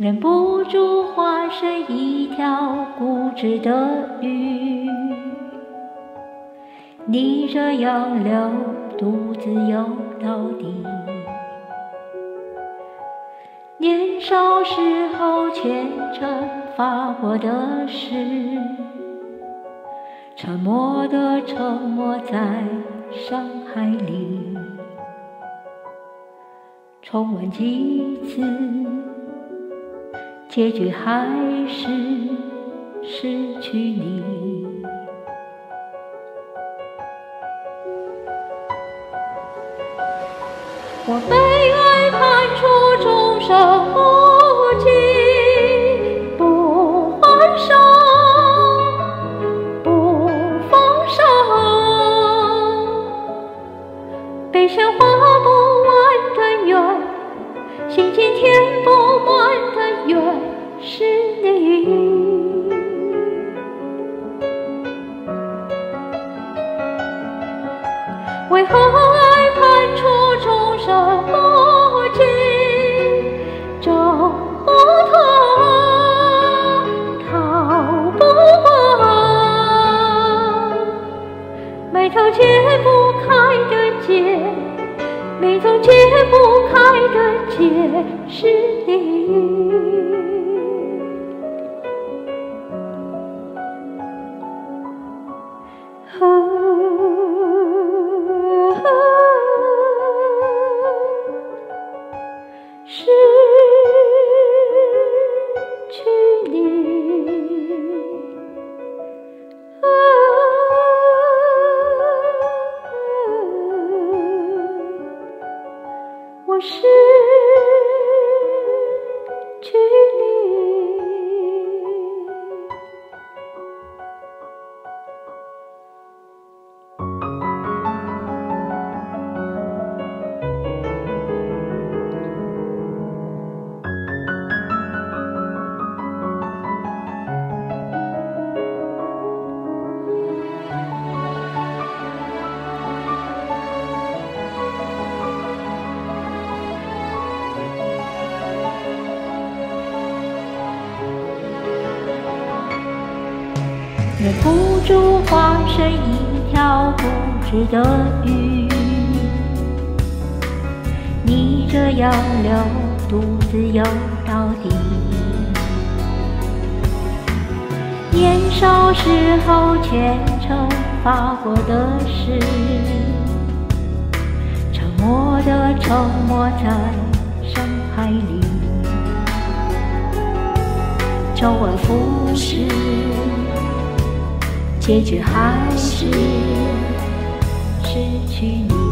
忍不住化身一条固执的鱼，逆着洋流独自游到底。年少时候虔诚发过的誓，沉默地沉没在深海里。重温几次，结局还是失去你。我被爱判处终生无尽，不还手，不放手，悲伤画不完的圆，心境填不满的圆是你。为何爱判处终生无尽，挣不脱，逃不过，眉头解不开的结，眉头解不开的结是你。失去你，我失去你。忍不住化身一条固执的鱼，逆着洋流独自游到底。年少时候虔诚发过的誓，沉默地沉没在深海里。周而复始，结局还是失去你。